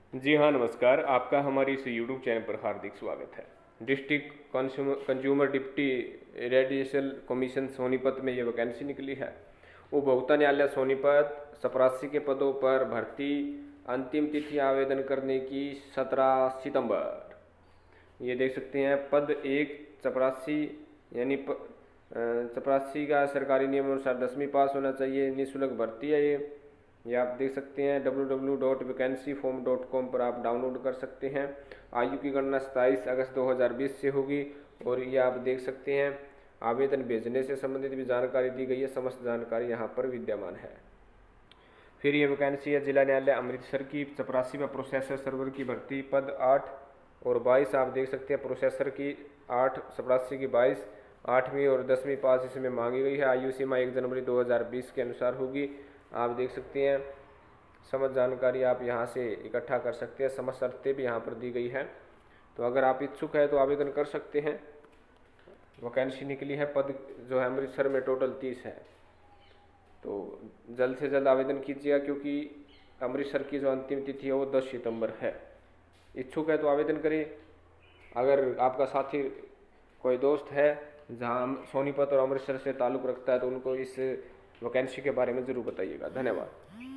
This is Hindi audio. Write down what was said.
जी हाँ, नमस्कार। आपका हमारे इस यूट्यूब चैनल पर हार्दिक स्वागत है। District consumer deputy radiation commission Sonipat में ये वैकेंसी निकली है। उपभोक्ता न्यायालय सोनीपत चपरासी के पदों पर भर्ती। अंतिम तिथि आवेदन करने की 17 सितंबर। ये देख सकते हैं पद एक चपरासी, यानी चपरासी का सरकारी नियम अनुसार 10वीं पास होना चाहिए। निःशुल्क भर्ती है ये आप देख सकते हैं www.vacancyform.com पर आप डाउनलोड कर सकते हैं। आयु की गणना 27 अगस्त 2020 से होगी। और ये आप देख सकते हैं आवेदन भेजने से संबंधित भी जानकारी दी गई है। समस्त जानकारी यहाँ पर विद्यमान है। फिर ये वैकेंसी है जिला न्यायालय अमृतसर की चपरासी में प्रोसेसर सर्वर की भर्ती, पद 8 और 22 आप देख सकते हैं। प्रोसेसर की 8, चपरासी की 22। 8वीं और 10वीं पास इसमें मांगी गई है। आयु सीमा 1 जनवरी 2020 के अनुसार होगी। आप देख सकते हैं समस्त जानकारी आप यहाँ से इकट्ठा कर सकते हैं। समस्त शर्तें भी यहाँ पर दी गई है। तो अगर आप इच्छुक है तो आवेदन कर सकते हैं। वैकेंसी निकली है, पद जो है अमृतसर में टोटल 30 है। तो जल्द से जल्द आवेदन कीजिएगा, क्योंकि अमृतसर की जो अंतिम तिथि है वो 10 सितंबर है। इच्छुक है तो आवेदन करें। अगर आपका साथी कोई दोस्त है जहां सोनीपत और अमृतसर से ताल्लुक़ रखता है तो उनको इस वैकेंसी के बारे में ज़रूर बताइएगा। धन्यवाद।